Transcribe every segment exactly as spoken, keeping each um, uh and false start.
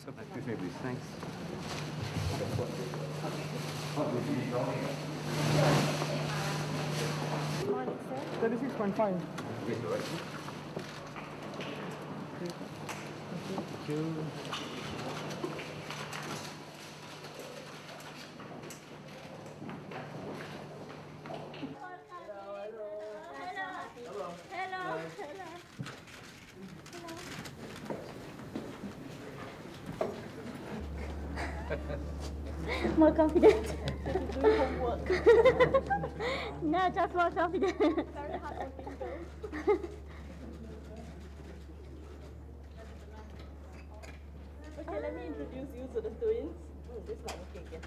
Excuse me, please. Thanks. thirty-six point five. Yes, all right. Thank you. More confident. Do homework. No, just more confident. Very hard working. Okay, let me introduce you to the twins. Oh, this is not working yet.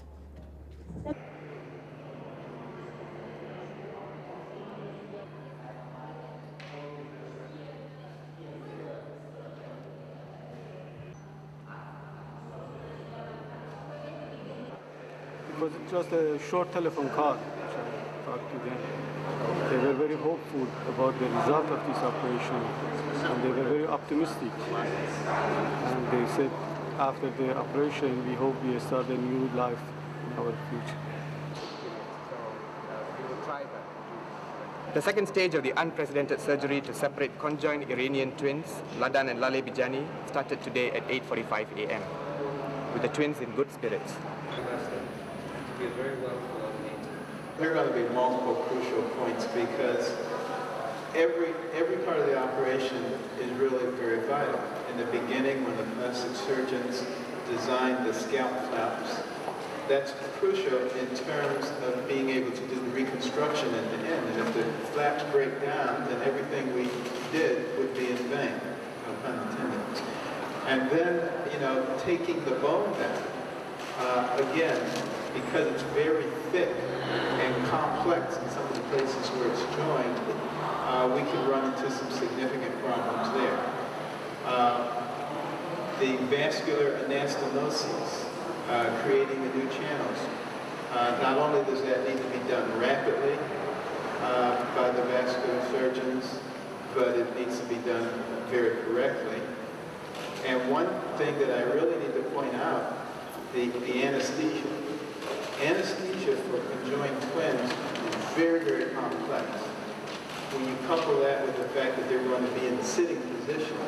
It was just a short telephone call, which I talked to them. They were very hopeful about the result of this operation, and they were very optimistic. And they said, after the operation, we hope we start a new life in our future. The second stage of the unprecedented surgery to separate conjoined Iranian twins, Ladan and Laleh Bijani, started today at eight forty-five a m with the twins in good spirits. There are going to be multiple crucial points because every every part of the operation is really very vital. In the beginning, when the plastic surgeons designed the scalp flaps, that's crucial in terms of being able to do the reconstruction at the end. And if the flaps break down, then everything we did would be in vain, no pun intended. And then, you know, taking the bone down, uh, again, because it's very thick and complex in some of the places where it's joined, uh, we can run into some significant problems there. Uh, the vascular anastomoses, uh, creating the new channels, uh, not only does that need to be done rapidly uh, by the vascular surgeons, but it needs to be done very correctly. And one thing that I really need to point out, the, the anesthesia. Anesthesia for conjoined twins is very, very complex. When you couple that with the fact that they're going to be in sitting position,